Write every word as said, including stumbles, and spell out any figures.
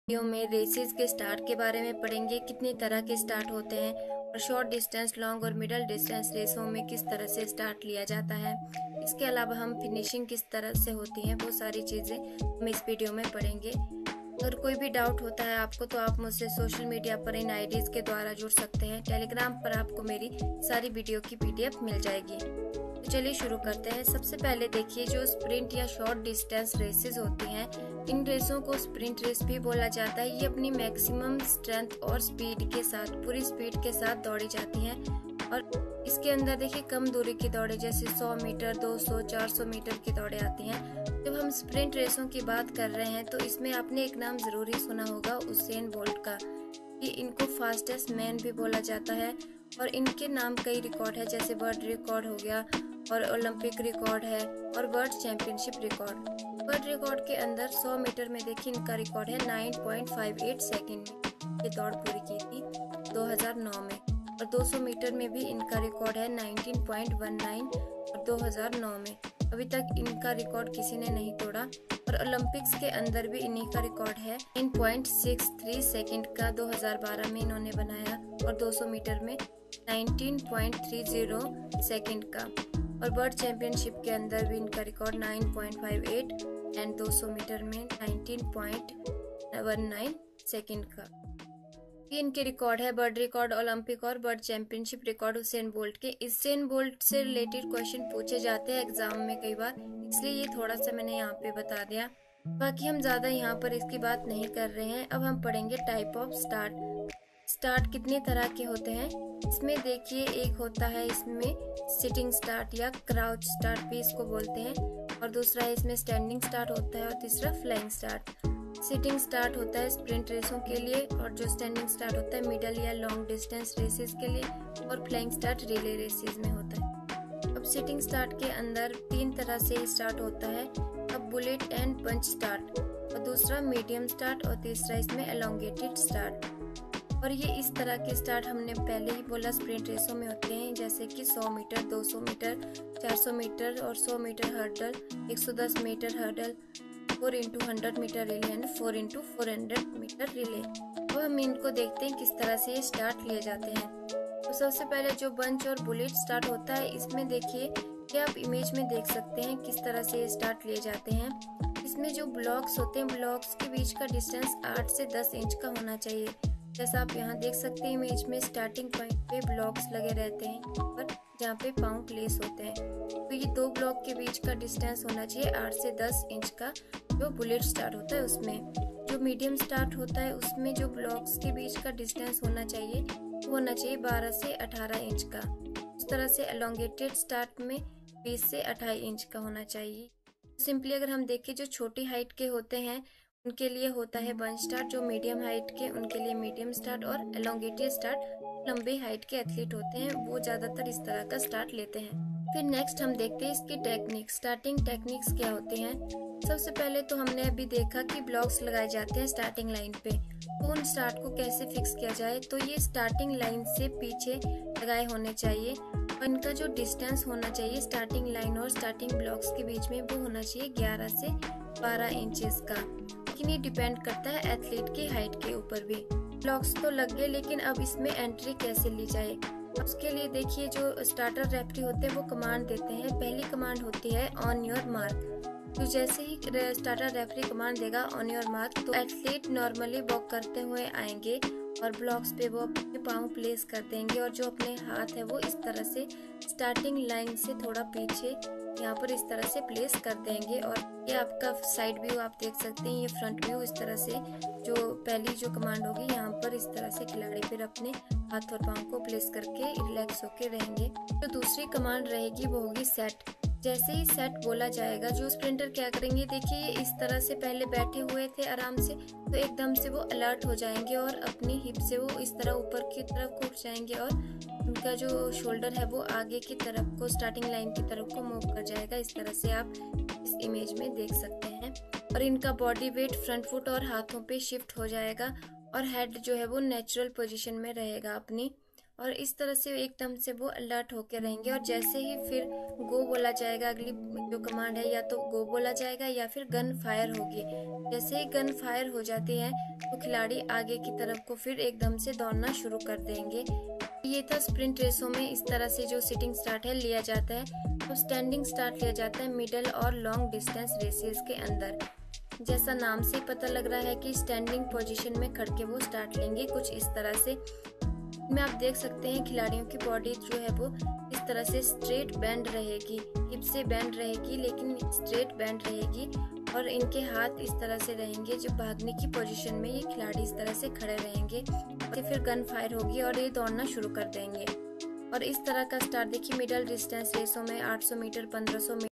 Video में races के start के बारे में पढ़ेंगे, कितने तरह के स्टार्ट होते हैं और शॉर्ट डिस्टेंस, लॉन्ग और मिडल डिस्टेंस रेसों में किस तरह से स्टार्ट लिया जाता है। इसके अलावा हम फिनिशिंग किस तरह से होती है, वो सारी चीज़ें हम इस वीडियो में पढ़ेंगे। अगर कोई भी डाउट होता है आपको तो आप मुझसे सोशल मीडिया पर इन आईडीज़ के द्वारा जुड़ सकते हैं। टेलीग्राम पर आपको मेरी सारी वीडियो की पीडीएफ मिल जाएगी। तो चलिए शुरू करते हैं। सबसे पहले देखिए, जो स्प्रिंट या शॉर्ट डिस्टेंस रेसेस होती हैं, इन रेसों को स्प्रिंट रेस भी बोला जाता है। ये अपनी मैक्सिमम स्ट्रेंथ और स्पीड के साथ, पूरी स्पीड के साथ दौड़ी जाती हैं और इसके अंदर देखिए कम दूरी की दौड़े जैसे सौ मीटर, दो सौ, चार सौ मीटर की दौड़े आती हैं। जब हम स्प्रिंट रेसों की बात कर रहे हैं तो इसमें आपने एक नाम जरूर ही सुना होगा, उसेन बोल्ट का। ये इनको फास्टेस्ट मैन भी बोला जाता है और इनके नाम कई रिकॉर्ड है, जैसे वर्ल्ड रिकॉर्ड हो गया और ओलंपिक रिकॉर्ड है और world championship record. World record के अंदर सौ मीटर में देखिए इनका रिकॉर्ड है नौ पॉइंट पाँच आठ सेकंड में। ये दौड़ पूरी की थी दो हज़ार नौ में। और दो सौ मीटर में भी इनका रिकॉर्ड है उन्नीस पॉइंट एक नौ और दो हज़ार नौ में। अभी तक इनका रिकॉर्ड किसी ने नहीं तोड़ा। और ओलंपिक्स के अंदर भी इन्हीं का रिकॉर्ड है नौ पॉइंट छह तीन सेकंड का, दो हज़ार बारह में इन्होंने बनाया। और दो सौ मीटर में उन्नीस पॉइंट तीस सेकंड का। और वर्ल्ड चैंपियनशिप के अंदर भी इनका रिकॉर्ड नौ पॉइंट पाँच आठ एंड दो सौ मीटर में उन्नीस पॉइंट एक नौ सेकंड का। ये इनके रिकॉर्ड है, वर्ल्ड रिकॉर्ड, ओलंपिक और world championship record Usain Bolt के। उसेन बोल्ट से रिलेटेड क्वेश्चन पूछे जाते हैं एग्जाम में कई बार, इसलिए ये थोड़ा सा मैंने यहाँ पे बता दिया। बाकी हम ज्यादा यहाँ पर इसकी बात नहीं कर रहे हैं। अब हम पढ़ेंगे टाइप ऑफ स्टार्ट। स्टार्ट कितने तरह के होते हैं इसमें देखिए, एक होता है इसमें सिटिंग स्टार्ट या क्राउच स्टार्ट भी इसको बोलते हैं, और दूसरा है इसमें स्टैंडिंग स्टार्ट होता है, और तीसरा फ्लाइंग स्टार्ट। सिटिंग स्टार्ट होता है स्प्रिंट रेसों के लिए, और जो स्टैंडिंग स्टार्ट होता है मिडल या लॉन्ग डिस्टेंस रेसेस के लिए, और फ्लाइंग स्टार्ट रिले रेसेस में होता है। अब सिटिंग स्टार्ट के अंदर तीन तरह से स्टार्ट होता है, अब बुलेट एंड पंच स्टार्ट, और दूसरा मीडियम स्टार्ट, और तीसरा इसमें एलोंगेटेड स्टार्ट। और ये इस तरह के स्टार्ट हमने पहले ही बोला स्प्रिंट रेसों में होते हैं, जैसे कि सौ मीटर, दो सौ मीटर, चार सौ मीटर और सौ मीटर हर्डल, एक सौ दस metre hurdle, four into hundred metre relay and four into four hundred metre relay. अब हम इनको देखते हैं किस तरह से ये स्टार्ट लिए जाते हैं। तो सबसे पहले जो बंच और बुलेट स्टार्ट होता है, इसमें देखिए कि आप इमेज में देख सकते हैं किस तरह से ये स्टार्ट लिए जाते हैं। इसमें जो ब्लॉक्स होते हैं, ब्लॉक्स के बीच का डिस्टेंस आठ से दस इंच का होना चाहिए। जैसा आप यहाँ देख सकते हैं इमेज में, स्टार्टिंग पॉइंट पे ब्लॉक्स लगे रहते हैं और जहाँ पे पाँव प्लेस होते हैं। तो ये दो ब्लॉक के बीच का डिस्टेंस होना चाहिए आठ से दस इंच का, जो बुलेट स्टार्ट होता है उसमें। जो मीडियम स्टार्ट होता है उसमें जो ब्लॉक्स के बीच का डिस्टेंस होना चाहिए वो होना चाहिए बारह से अठारह इंच का। उस तरह से एलोंगेटेड स्टार्ट में बीस से अट्ठाईस इंच का होना चाहिए। सिंपली अगर हम देखें, जो छोटी हाइट के होते हैं उनके लिए होता है बंच स्टार्ट, जो मीडियम हाइट के उनके लिए मीडियम स्टार्ट, और एलोंगेटेड स्टार्ट लंबे हाइट के एथलीट होते हैं वो ज्यादातर इस तरह का स्टार्ट लेते हैं। फिर नेक्स्ट हम देखते हैं इसकी टेक्निक, स्टार्टिंग टेक्निक्स क्या होते हैं। सबसे पहले तो हमने अभी देखा कि ब्लॉक्स लगाए जाते हैं स्टार्टिंग लाइन पे, तो उन स्टार्ट को कैसे फिक्स किया जाए। तो ये स्टार्टिंग लाइन से पीछे लगाए होने चाहिए, और इनका जो डिस्टेंस होना चाहिए स्टार्टिंग लाइन और स्टार्टिंग ब्लॉक्स के बीच में वो होना चाहिए ग्यारह से बारह इंचेस का। लेकिन ये डिपेंड करता है एथलीट की हाइट के ऊपर भी। ब्लॉक्स तो लग गए, लेकिन अब इसमें एंट्री कैसे ली जाए उसके लिए देखिए, जो स्टार्टर रेफरी होते हैं वो कमांड देते हैं। पहली कमांड होती है ऑन योर मार्क। तो जैसे ही स्टार्टर रेफरी कमांड देगा ऑन योर मार्क, तो एथलीट नॉर्मली वॉक करते हुए आएंगे और ब्लॉक्स पे वो अपने पाँव प्लेस कर देंगे, और जो अपने हाथ है वो इस तरह से स्टार्टिंग लाइन से थोड़ा पीछे यहाँ पर इस तरह से प्लेस कर देंगे। और ये आपका साइड व्यू आप देख सकते हैं, ये फ्रंट व्यू इस तरह से। जो पहली जो कमांड होगी यहाँ पर इस तरह से खिलाड़ी फिर अपने हाथ और पाँव को प्लेस करके रिलैक्स होके रहेंगे। तो दूसरी कमांड रहेगी वो होगी सेट। जैसे ही सेट बोला जाएगा, जो स्प्रिंटर क्या करेंगे, देखिए ये इस तरह से पहले बैठे हुए थे आराम से, तो एकदम से वो अलर्ट हो जाएंगे और अपनी हिप से वो इस तरह ऊपर की तरफ उठ जाएंगे, और उनका जो शोल्डर है वो आगे की तरफ को, स्टार्टिंग लाइन की तरफ को मूव कर जाएगा। इस तरह से आप इस इमेज में देख सकते हैं। और इनका बॉडी वेट फ्रंट फुट और हाथों पे शिफ्ट हो जाएगा, और हेड जो है वो नेचुरल पोजीशन में रहेगा अपनी। और इस तरह से एकदम से वो अलर्ट होकर रहेंगे। और जैसे ही फिर गो बोला जाएगा, अगली जो कमांड है, या तो गो बोला जाएगा या फिर गन फायर होगी। जैसे ही गन फायर हो जाती है तो खिलाड़ी आगे की तरफ को फिर एकदम से दौड़ना शुरू कर देंगे। ये था स्प्रिंट रेसों में इस तरह से जो सिटिंग स्टार्ट है लिया जाता है। तो स्टैंडिंग स्टार्ट लिया जाता है मिडल और लॉन्ग डिस्टेंस रेसेस के अंदर। जैसा नाम से पता लग रहा है कि स्टैंडिंग पोजीशन में खड़ के वो स्टार्ट लेंगे, कुछ इस तरह से। में आप देख सकते हैं खिलाड़ियों की बॉडी जो है वो इस तरह से स्ट्रेट बैंड रहेगी, हिप से बैंड रहेगी लेकिन स्ट्रेट बैंड रहेगी, और इनके हाथ इस तरह से रहेंगे। जो भागने की पोजीशन में ये खिलाड़ी इस तरह से खड़े रहेंगे, तो फिर गन फायर होगी और ये दौड़ना शुरू कर देंगे। और इस तरह का स्टार्ट देखिए मिडल डिस्टेंस रेसों में आठ सौ मीटर, पंद्रह सौ मीटर